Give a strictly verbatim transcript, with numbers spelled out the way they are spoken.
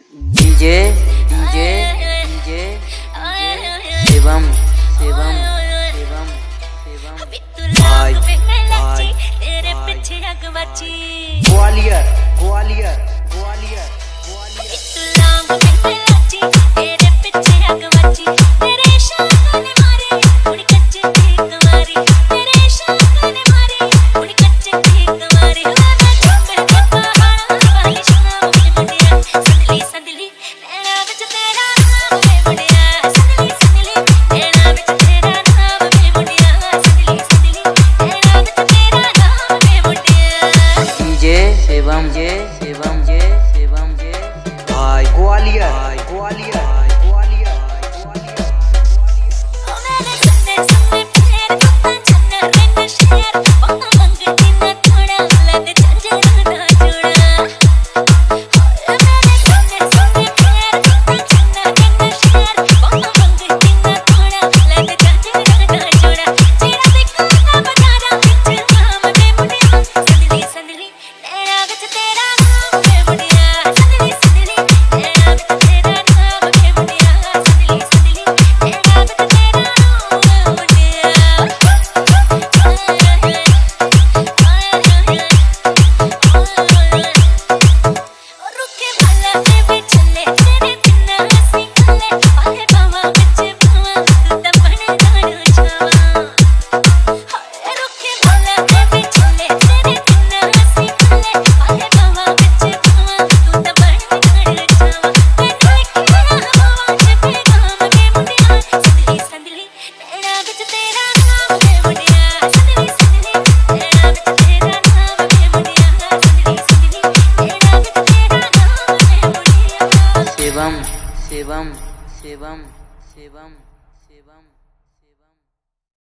DJ DJ DJ Shivam Shivam Shivam Shivam भाई भाई तेरे पीछे अगवाची ग्वालियर ग्वालियर ग्वालियर ग्वालियर तेरे पीछे अगवाची तेरे शान ने मारे उड़ी कच्चे ठीक मारी तेरे शान ने मारे उड़ी कच्चे ठीक मारी शिवम जे शिवम जे शिवम जे भाई ग्वालियर ग्वालियर ग्वालियर ग्वालियर ओ मैंने सुनने सुनने फिर कुत्ता छन्ना रेन शेर वहाँ मंगती ना थोड़ा लद झंझर ना जोड़ा ओ मैंने सुनने सुनने फिर कुत्ता छन्ना रेन शेर वहाँ मंगती ना थोड़ा लद झंझर ना जोड़ा जीरा दिखा बजारा बिच नाम में मुनिया संदली संदली शिवम शिवम शिवम शिवम शिवम